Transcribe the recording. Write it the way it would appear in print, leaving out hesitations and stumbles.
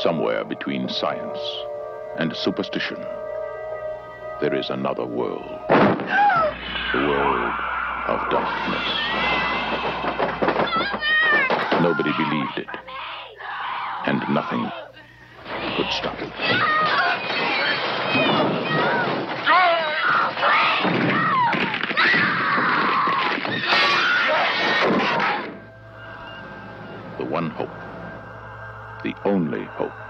Somewhere between science and superstition, there is another world. The world of darkness. Nobody believed it, and nothing could stop it. The one hope, the only hope,